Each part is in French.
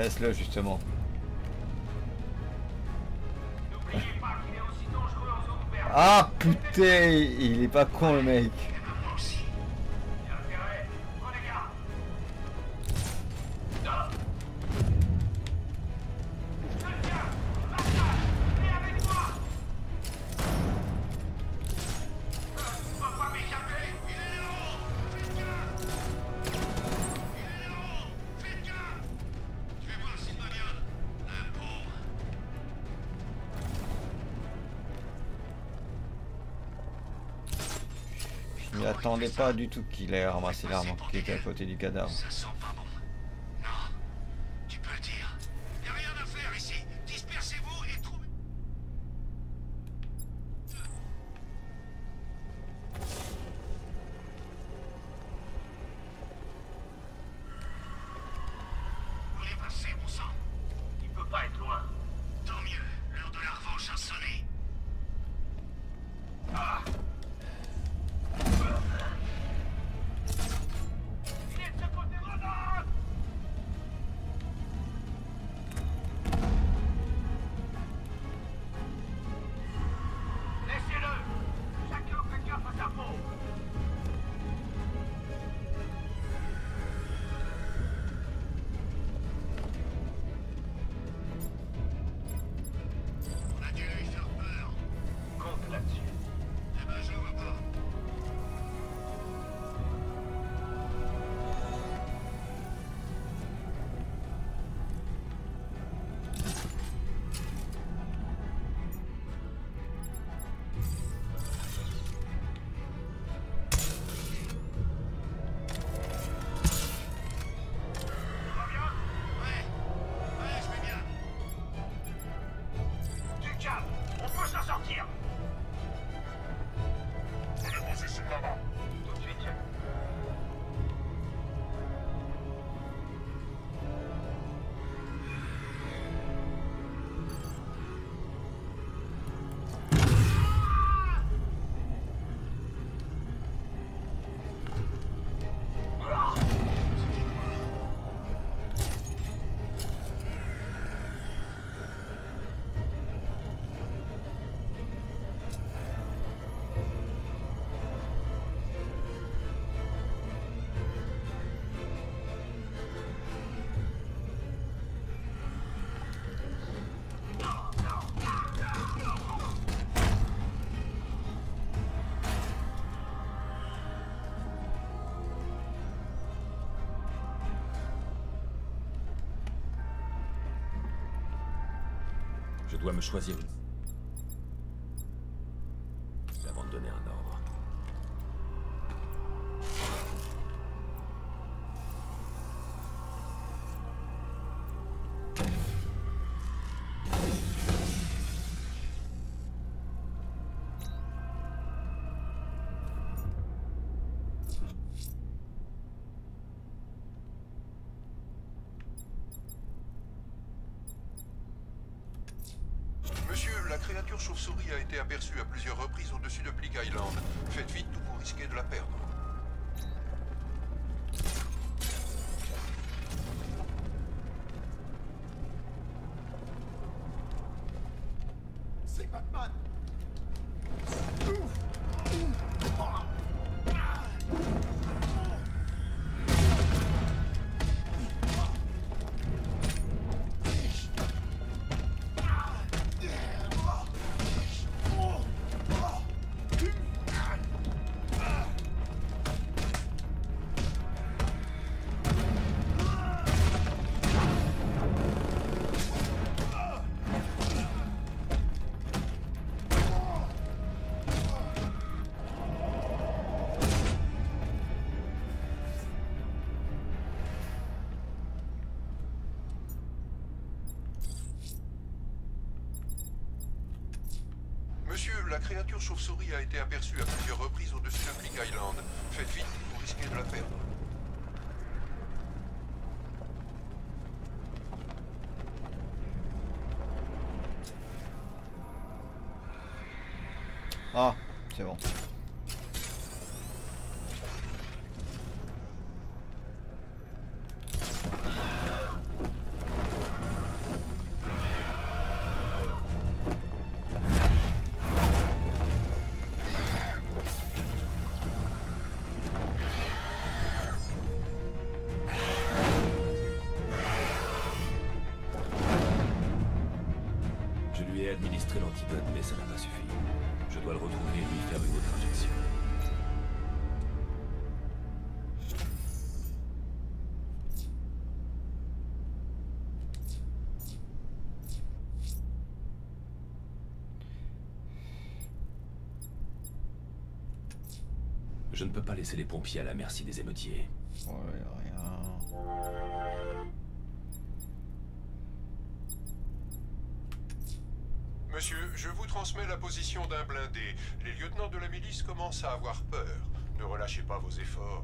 Laisse-le justement. Ah putain, il est pas con le mec. Je m'y attendais pas du tout qu'il ait ramassé l'arme qui était à côté du cadavre. Ça sent pas bon. Non, tu peux le dire. Y a rien à faire ici. Dispersez-vous et trouvez... Où est passé, mon sang? Il peut pas être loin. Tant mieux, l'heure de la revanche a sonné. Ah. Je dois me choisir une... avant de donner un ordre. La créature chauve-souris a été aperçue à plusieurs reprises au-dessus de Bleak Island. Faites vite ou vous risquez de la perdre. C'est Batman! Monsieur, la créature chauve-souris a été aperçue à plusieurs reprises au-dessus de Bleak Island. Faites vite ou vous risquez de la perdre. Ah, c'est bon. et administrer l'antidote, mais ça n'a pas suffi. Je dois le retrouver et lui faire une autre injection. Je ne peux pas laisser les pompiers à la merci des émeutiers. Ouais, rien. Monsieur, je vous transmets la position d'un blindé. Les lieutenants de la milice commencent à avoir peur. Ne relâchez pas vos efforts.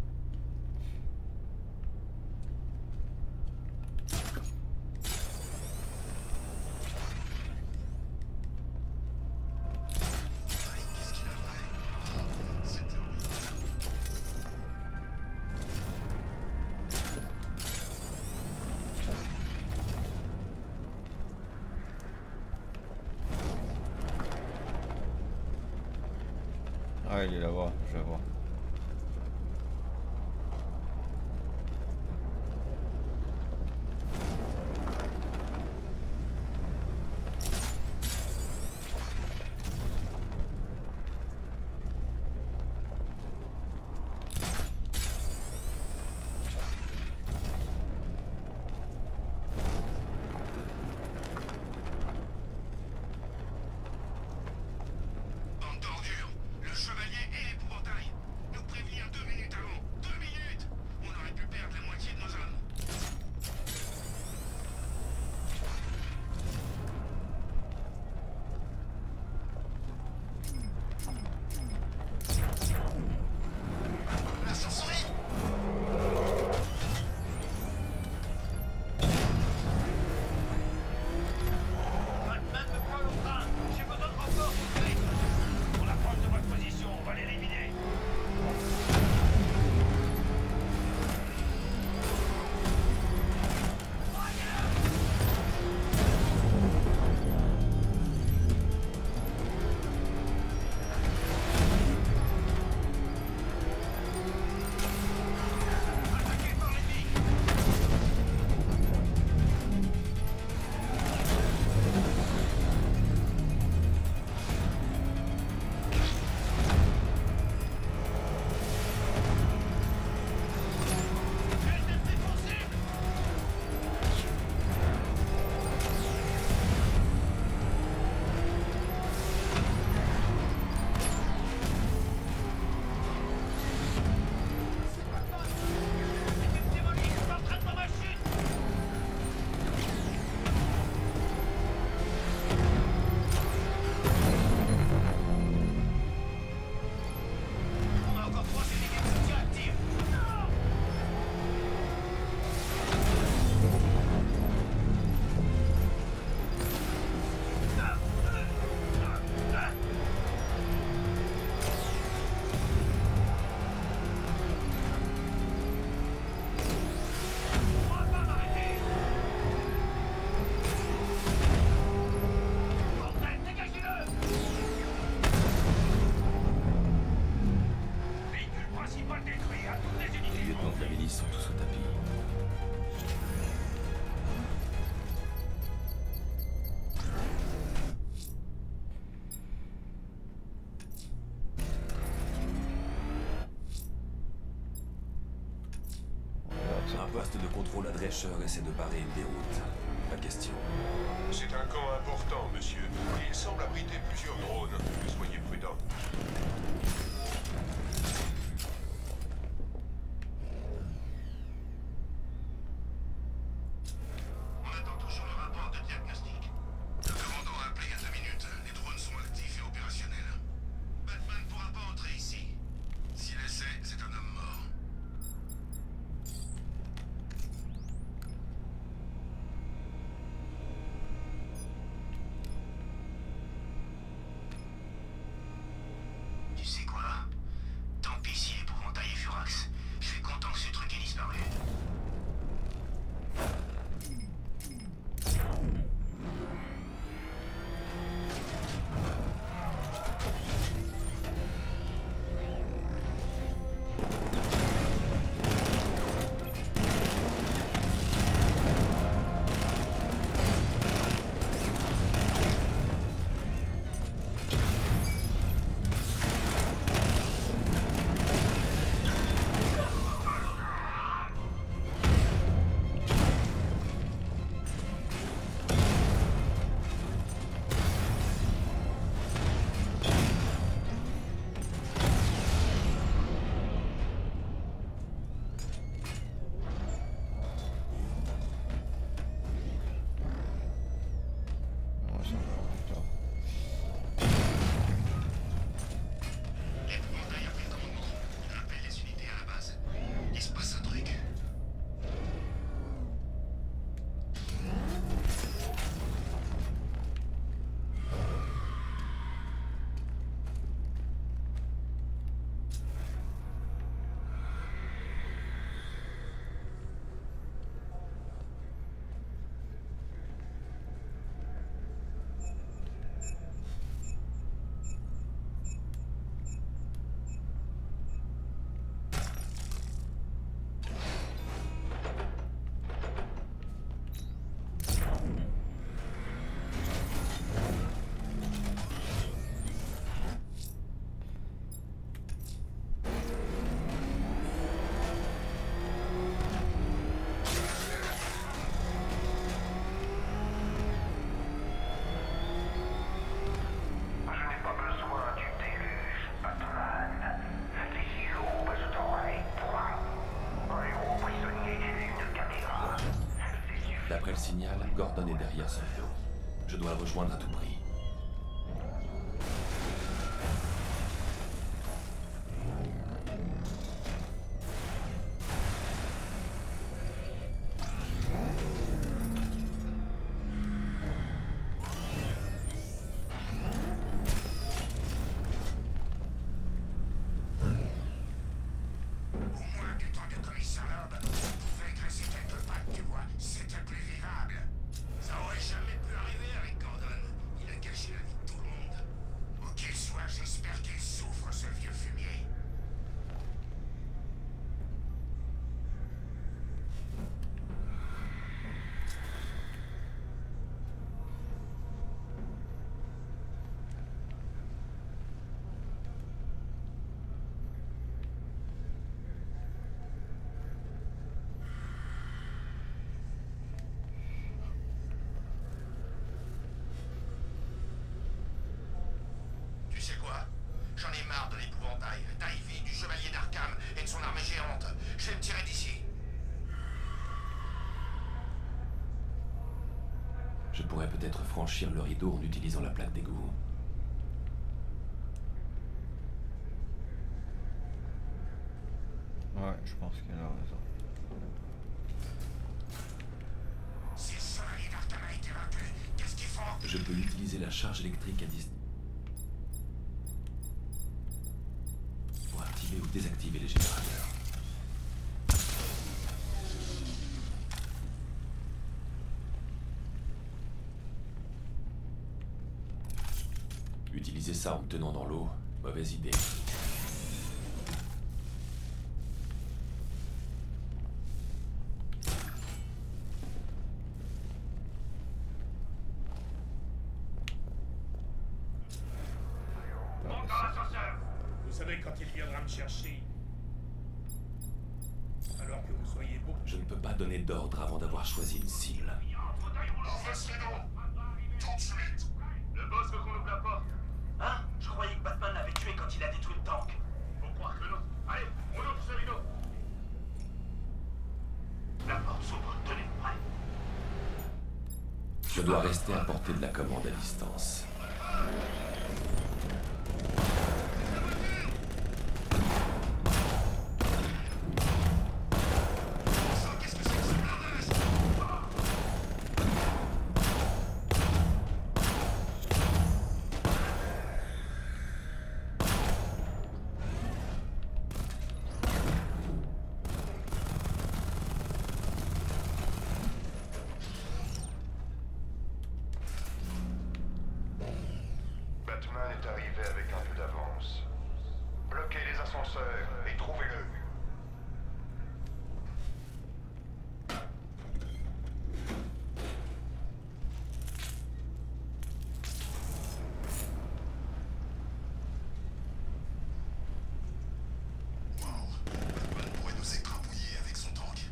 Ah, il est là-bas, je vais voir. Bande d'ordures. Le chevalier et l'épouvantail. Nous prévenir 2 minutes avant. 2 minutes. On aurait pu perdre la moitié de nos hommes. La sorcellerie. Batman me prend au train. J'ai besoin de renfort tout de suite. On approche de votre position, on va l'éliminer. Attaqué par l'ennemi. Ennemi possible. Démoli, je suis en train de ma machine. On a encore 3 unités de soutien actives. On va pas m'arrêter. Bordel, dégagez-le. Véhicule principal détruit à toutes les Les unités. lieutenants de la milice sont tous au tapis. Un poste de contrôle à Drescher essaie de barrer une déroute. Pas question. C'est un camp important, monsieur. Et il semble abriter plusieurs drones. Soyez prudents. On attend toujours le rapport de diagnostic. Le commandant a appelé il y a 2 minutes. Les drones sont actifs et opérationnels. Batman ne pourra pas entrer ici. S'il essaie, c'est un homme mort. Tu sais quoi? Gordon est derrière son dos. Je dois le rejoindre à tout prix. Tu sais quoi? J'en ai marre de l'épouvantail, d'Ivy, du chevalier d'Arkham et de son armée géante. Je vais me tirer d'ici. Je pourrais peut-être franchir le rideau en utilisant la plaque d'égout. Ouais, je pense qu'elle a raison. Si le chevalier d'Arkham a été vaincu, qu'est-ce qu'ils font? Je peux utiliser la charge électrique à distance pour activer ou désactiver les générateurs. Utiliser ça en me tenant dans l'eau, mauvaise idée. Monte dans l'ascenseur. Vous savez quand il viendra me chercher. Alors que vous soyez beaucoup. Je ne peux pas donner d'ordre avant d'avoir choisi une cible. Ouvre ce rideau! Tout de suite! Le boss veut qu'on ouvre la porte. Hein? Je croyais que Batman l'avait tué quand il a détruit le tank. Faut croire que non. Allez, on ouvre ce rideau. La porte s'ouvre, tenez, prêt. Je dois rester à portée de la commande à distance. Qu'est-ce que c'est que ce blindage? Batman est arrivé avec un peu d'avance. Bloquez les ascenseurs et trouvez-le. Wow, Batman pourrait nous écrabouiller avec son tank.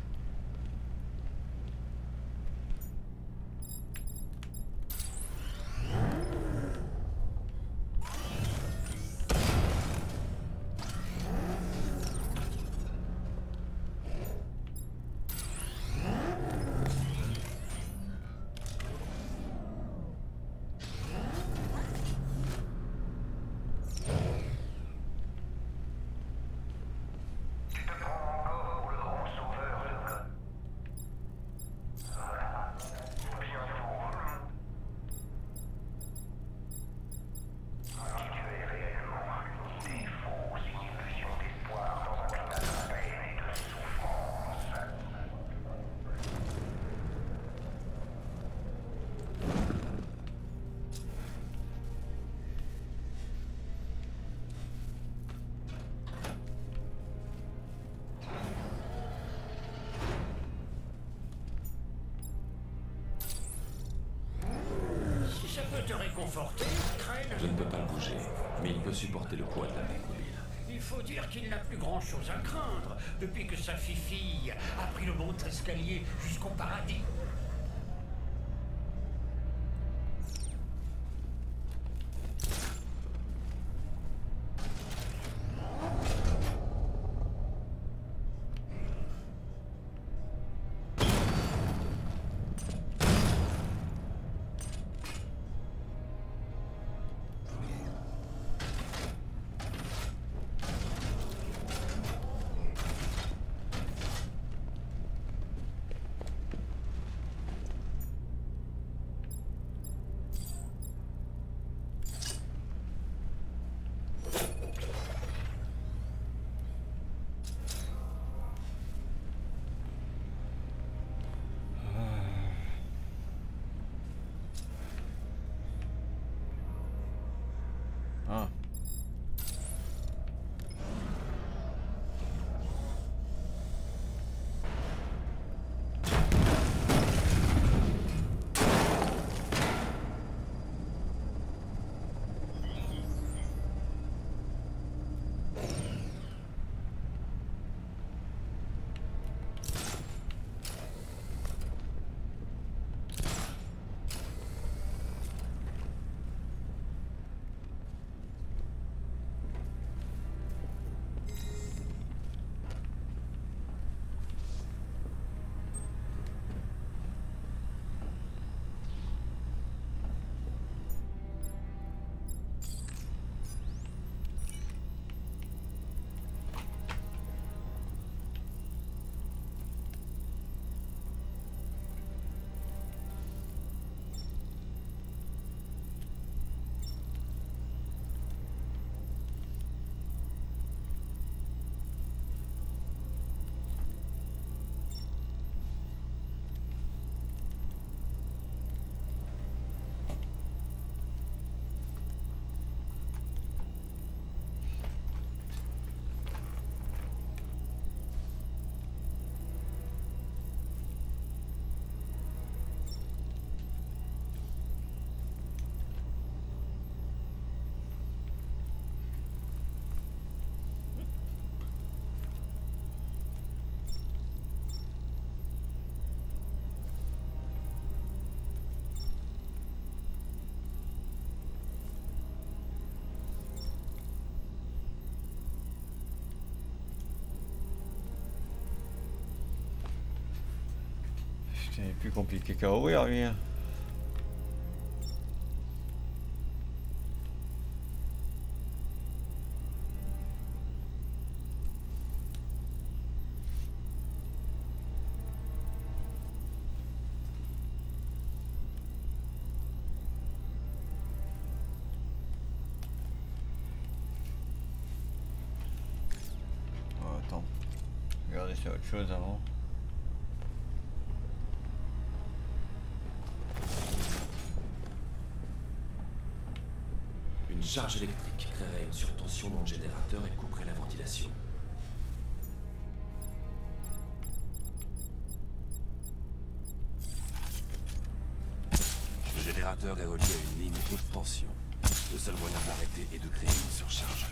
Tu te prends encore pour le grand sauveur de Gotham. Voilà. Bientôt. Si tu es réellement une idée fausse, une illusion d'espoir dans un climat de peine et de souffrance. Si ça peut te réconforter, Crane, Je ne peux pas le bouger, mais il peut supporter le poids de la Batmobile. il faut dire qu'il n'a plus grand-chose à craindre depuis que sa fille a pris le montre escalier jusqu'au paradis. Ah. C'est plus compliqué qu'à ouvrir lui. Hein. Oh, attends, regardez c'est autre chose avant. Une charge électrique créerait une surtension dans le générateur et couperait la ventilation. Le générateur est relié à une ligne haute tension. Le seul moyen de l'arrêter est de créer une surcharge.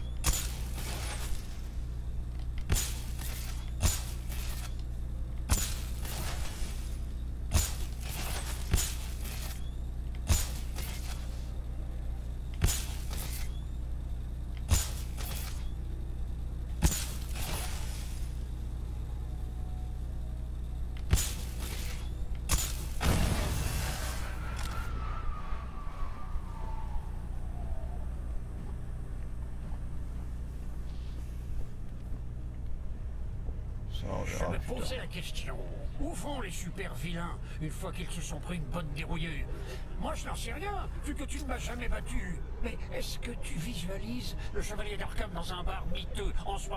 Je me posais la question, où vont les super vilains une fois qu'ils se sont pris une bonne dérouillée? Moi je n'en sais rien, vu que tu ne m'as jamais battu. Mais est-ce que tu visualises le chevalier d'Arkham dans un bar miteux en ce moment?